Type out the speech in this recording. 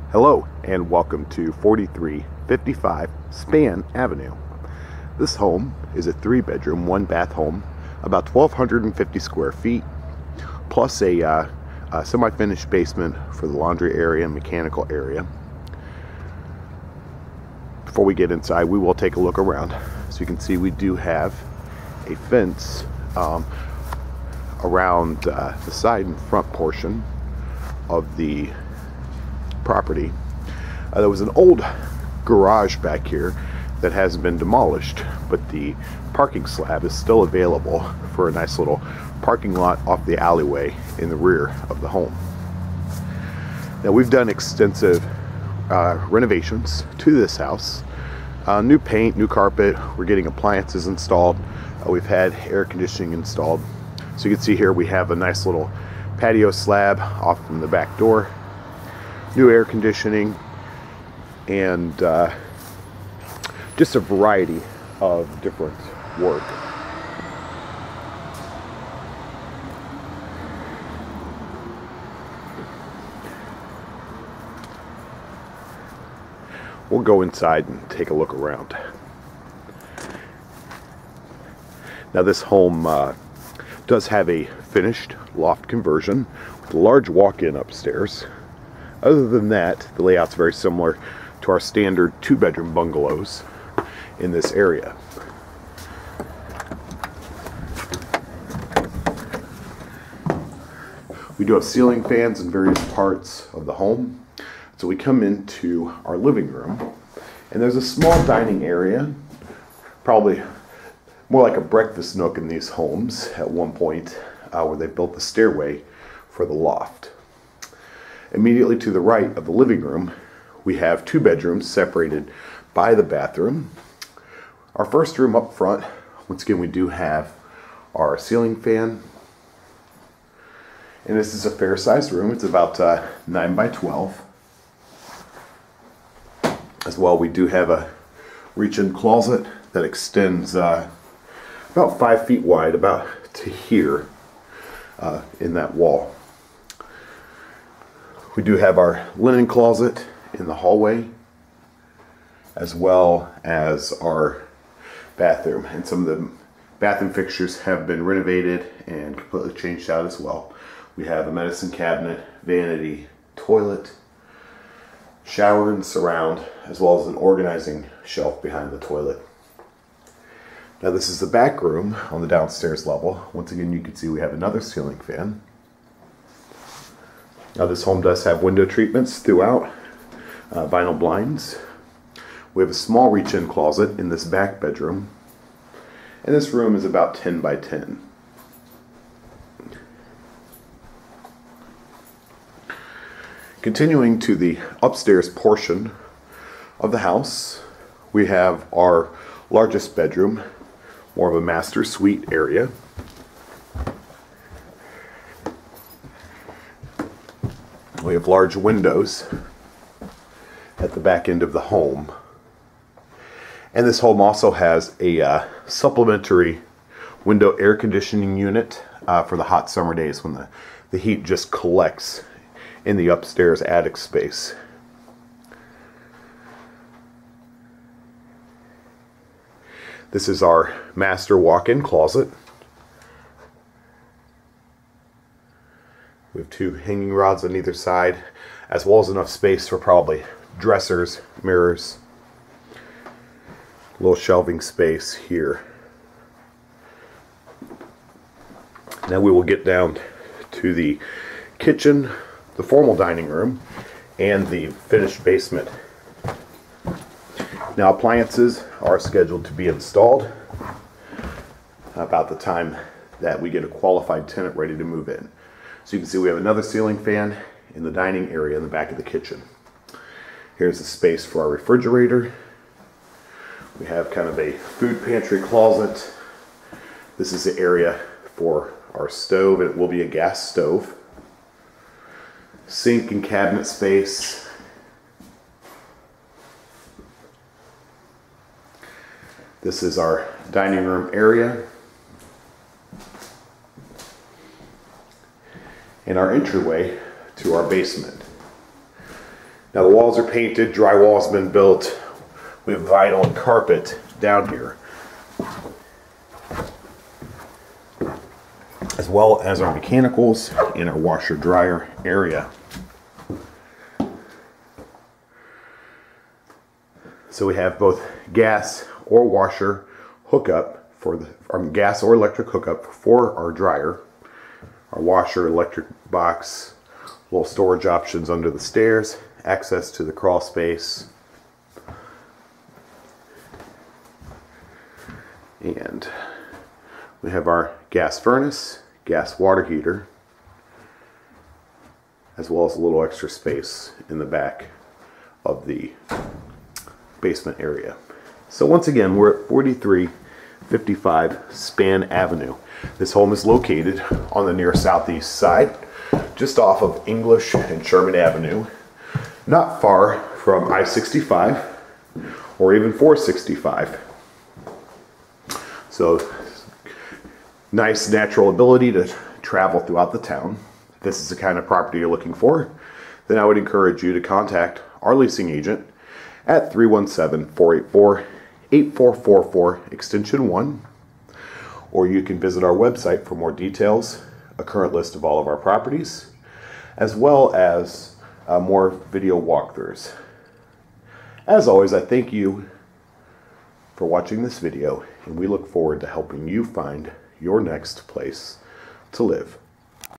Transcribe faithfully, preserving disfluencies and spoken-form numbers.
Hello and welcome to forty-three fifty-five Spann Avenue. This home is a three bedroom, one bath home, about twelve fifty square feet, plus a, uh, a semi-finished basement for the laundry area and mechanical area. Before we get inside, we will take a look around. So you can see we do have a fence um, around uh, the side and front portion of the property. Uh, there was an old garage back here that has been demolished, but the parking slab is still available for a nice little parking lot off the alleyway in the rear of the home. Now we've done extensive uh, renovations to this house. Uh, new paint, new carpet, we're getting appliances installed. Uh, we've had air conditioning installed. So you can see here we have a nice little patio slab off from the back door. New air conditioning, and uh, just a variety of different work. We'll go inside and take a look around. Now this home uh, does have a finished loft conversion with a large walk-in upstairs. Other than that, the layout's very similar to our standard two-bedroom bungalows in this area. We do have ceiling fans in various parts of the home. So we come into our living room, and there's a small dining area, probably more like a breakfast nook in these homes at one point, uh, where they built the stairway for the loft. Immediately to the right of the living room, we have two bedrooms separated by the bathroom. Our first room up front, once again, we do have our ceiling fan. And this is a fair-sized room. It's about uh, nine by twelve. As well, we do have a reach-in closet that extends uh, about five feet wide, about to here uh, in that wall. We do have our linen closet in the hallway, as well as our bathroom. And some of the bathroom fixtures have been renovated and completely changed out as well. We have a medicine cabinet, vanity, toilet, shower and surround, as well as an organizing shelf behind the toilet. Now this is the back room on the downstairs level. Once again, you can see we have another ceiling fan. Now this home does have window treatments throughout, uh, vinyl blinds. We have a small reach-in closet in this back bedroom, and this room is about ten by ten. Continuing to the upstairs portion of the house, we have our largest bedroom, more of a master suite area. We have large windows at the back end of the home. And this home also has a uh, supplementary window air conditioning unit uh, for the hot summer days when the, the heat just collects in the upstairs attic space. This is our master walk-in closet. We have two hanging rods on either side, as well as enough space for probably dressers, mirrors, a little shelving space here. Now we will get down to the kitchen, the formal dining room, and the finished basement. Now appliances are scheduled to be installed about the time that we get a qualified tenant ready to move in. So you can see we have another ceiling fan in the dining area in the back of the kitchen. Here's the space for our refrigerator. We have kind of a food pantry closet. This is the area for our stove. It will be a gas stove. Sink and cabinet space. This is our dining room area. And our entryway to our basement. Now the walls are painted, drywall's been built. We have vinyl and carpet down here, as well as our mechanicals in our washer dryer area. So we have both gas or washer hookup for the um, gas or electric hookup for our dryer, our washer electric box, little storage options under the stairs, access to the crawl space, and we have our gas furnace, gas water heater, as well as a little extra space in the back of the basement area. So once again, we're at forty-three fifty-five Spann Avenue. This home is located on the near southeast side, just off of English and Sherman Avenue, not far from I sixty-five or even four sixty-five. So nice natural ability to travel throughout the town. If this is the kind of property you're looking for, then I would encourage you to contact our leasing agent at three one seven, four eight four, eight four four four extension one, or you can visit our website for more details, a current list of all of our properties, as well as uh, more video walkthroughs. As always, I thank you for watching this video, and we look forward to helping you find your next place to live.